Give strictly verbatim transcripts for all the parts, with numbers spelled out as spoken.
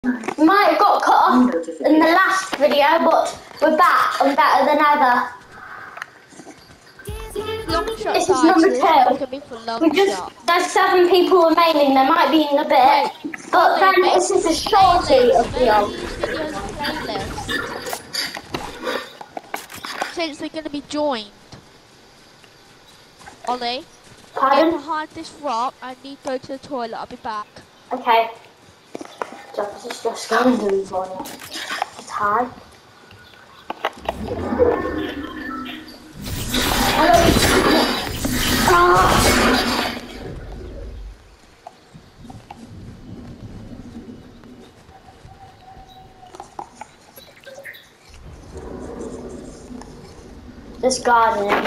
We might have got cut off in the last video, but we're back and better than ever. Long shot, This is guys. number This two. is gonna be for long We just shot. there's seven people remaining. There might be in a bit, Wait, but Ollie, then make this is a this shorty playlist. of Make video. these videos a playlist. Since they're gonna be joined. Ollie, Pardon? get behind this rock. I need to go to the toilet. I'll be back. Okay. Just, just, just go and do this one. It's high. Ah! This gardening.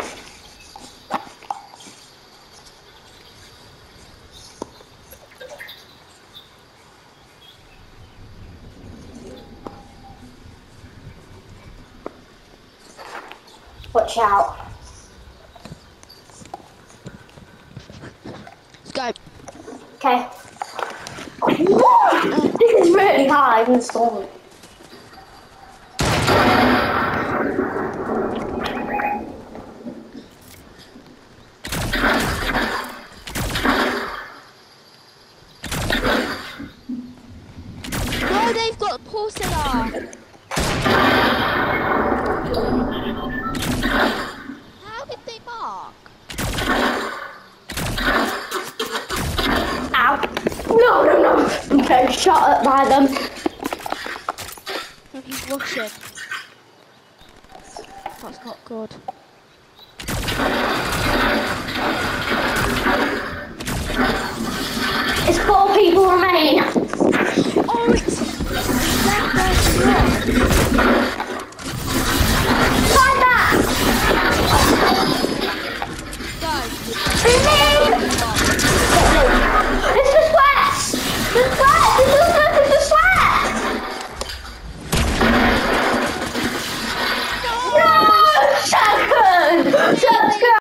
Watch out. Let's go. Okay. This is really high in the storm. Oh, they've got porcelain. How did they mark? Ow. No, no, no. I'm getting shot at by them. Oh, he's rushing. That's not good. It's four people remain.